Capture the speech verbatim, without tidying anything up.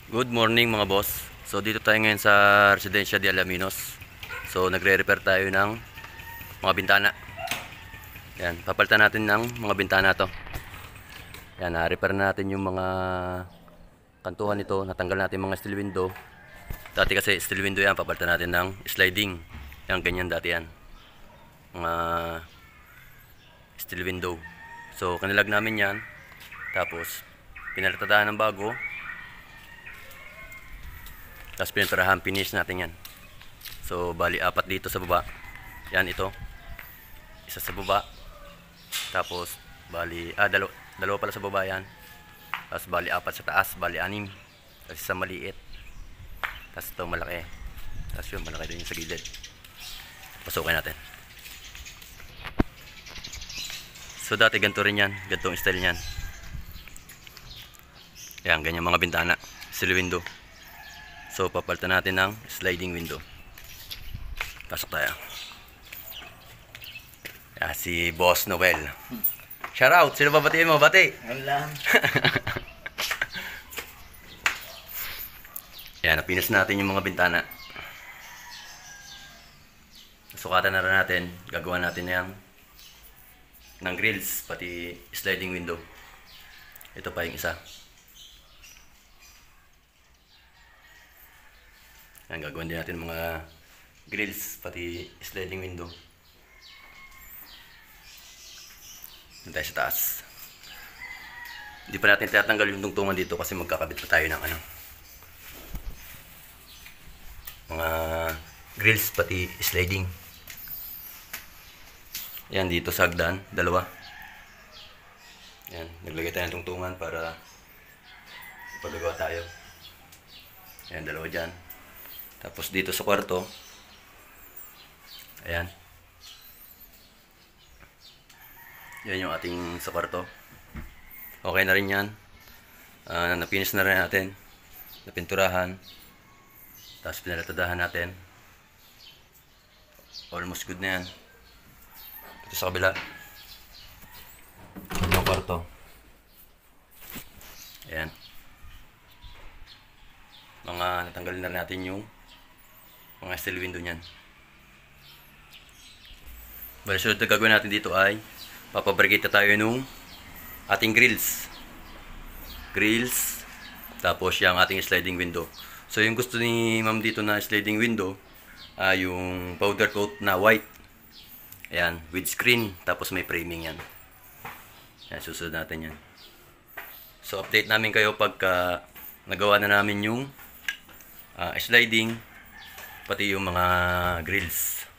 Good morning mga boss. So dito tayo ngayon sa Residencia de Alaminos. So nagre-repair tayo ng mga bintana. Yan, papalitan natin ng mga bintana to. Yan, na-repair natin yung mga kantuhan nito. Natanggal natin mga steel window. Dati kasi steel window yan, papalitan natin ng sliding. Yan, ganyan dati yan. Mga steel window. So kanilag namin yan. Tapos pinalitadaan ng bago. Tapos pininturahan, finish natin yan. So bali apat dito sa baba. Yan ito. Isa sa baba. Tapos bali, ah dalawa, dalawa pala sa baba yan. Tapos bali apat sa taas, bali anim. Tapos isa maliit. Tapos ito malaki. Tapos yun malaki din yung sa gilid. Pasukin natin. So dati ganito rin yan. Ganitong style yan. Yan, ganyan mga bintana. Steel window. So papalitan natin ng sliding window. Pasok tayo. Ah, si Boss Noel. Shout out! Sino ba batiin mo? Bati! Wala. Yan, napinas natin yung mga bintana. Sukatan na rin natin. Gagawa natin yan ng grills, pati sliding window. Ito pa yung isa. Yan, gagawin din natin mga grills, pati sliding window. Doon tayo sa taas. Hindi pa natin tatanggal yung tungtungan dito kasi magkakabit pa tayo ng ano, mga grills, pati sliding. Yan, dito sa hagdan, dalawa. Yan, naglagay tayo ng tungtungan para ipagagawa tayo. Yan, dalawa dyan. Tapos dito sa kwarto, ayan, yan yung ating sa kwarto. Okay na rin yan. uh, Napinis na rin natin, napinturahan, tapos pinalatadahan natin. Almost good na yan. Dito sa kabila, yung kwarto, ayan, mga natanggalin na rin natin yung mga steel window nyan. Bali, sunod na gagawin natin dito ay papabrigate tayo nung ating grills. Grills. Tapos yung ating sliding window. So yung gusto ni ma'am dito na sliding window ay uh, yung powder coat na white. Ayan, with screen. Tapos may framing yan. Ayan, susunod natin yan. So update namin kayo pagka nagawa na namin yung uh, sliding, pati yung mga grills.